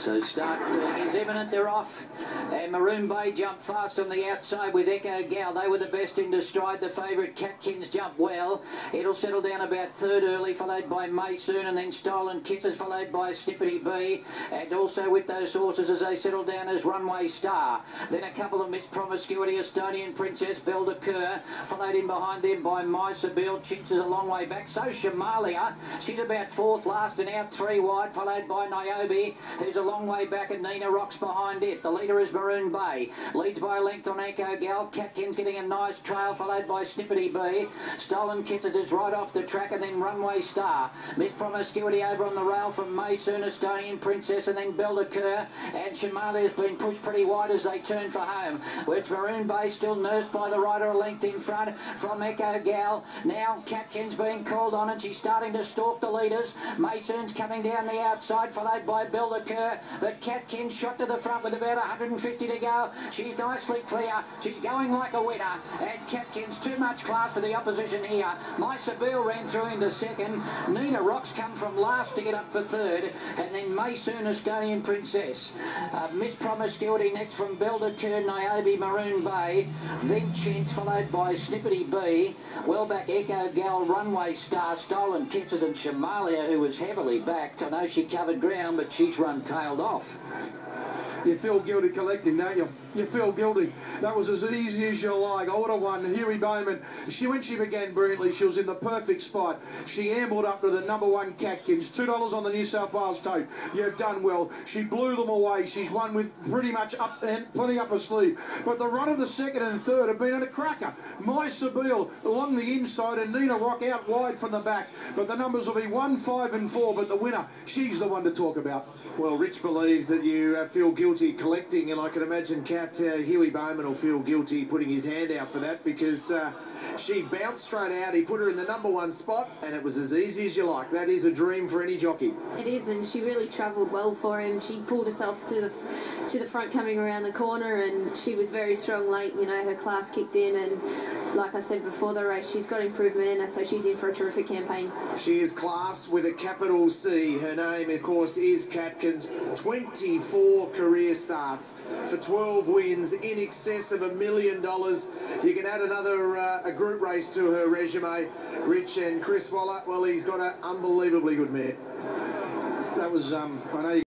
So start is imminent, they're off. And Maroon Bay jumped fast on the outside with Echo Gal. They were the best into stride. The favourite Catkins jumped well. It'll settle down about third early, followed by Maysoon, and then Stolen Kisses, followed by Snippety Bee. And also with those horses as they settle down as Runway Star. Then a couple of Miss Promiscuity, Estonian Princess, Belle de Coeur, followed in behind them by My Sibyl. Chinch is a long way back. So Shamalia, she's about fourth last and out three wide, followed by Niobe, who's a long way back, and Nina Rocks behind it. The leader is Maroon Bay. Leads by a length on Echo Gal. Catkins getting a nice trail, followed by Snippety Bee. Stolen Kisses is right off the track, and then Runway Star. Miss Promiscuity over on the rail from Maysoon, Estonian Princess, and then Belle de Coeur. And Shamalia has been pushed pretty wide as they turn for home. With Maroon Bay still nursed by the rider a length in front from Echo Gal. Now Catkins being called on, and she's starting to stalk the leaders. Maysoon's coming down the outside, followed by Belle de Coeur. But Catkins shot to the front with about 150 to go. She's nicely clear. She's going like a winner. And Catkins too much class for the opposition here. My Sibyl ran through into second. Nina Rocks come from last to get up for third. And then Maysoon, Estonian Princess. Miss Promiscuity next from Belle de Coeur, Niobe, Maroon Bay. Then Chint, followed by Snippety Bee. Well back Echo Gal, Runway Star, Stolen Kisses, and Shamalia, who was heavily backed. I know she covered ground, but she's run tailed off. You feel guilty collecting, don't you? You feel guilty. That was as easy as you like. I would have won. Huey Bowman, when she began brilliantly, she was in the perfect spot. She ambled up to the #1 Catkins. $2 on the New South Wales tote. You've done well. She blew them away. She's won with pretty much plenty up her sleeve. But the run of the second and third have been at a cracker. My Sibyl along the inside and Nina Rock out wide from the back. But the numbers will be 1, 5 and 4. But the winner, she's the one to talk about. Well, Rich believes that you feel guilty collecting, and I can imagine Huey Bowman will feel guilty putting his hand out for that, because she bounced straight out. He put her in the #1 spot, and it was as easy as you like. That is a dream for any jockey. It is, and she really travelled well for him. She pulled herself to the front coming around the corner, and she was very strong late. You know, her class kicked in, and like I said before the race, she's got improvement in her, so she's in for a terrific campaign. She is class with a capital C. Her name, of course, is Catkins. 24 career starts for 12 wins, in excess of $1 million. You can add another a group race to her resume. Rich, and Chris Waller, well, he's got an unbelievably good mare. That was, I know you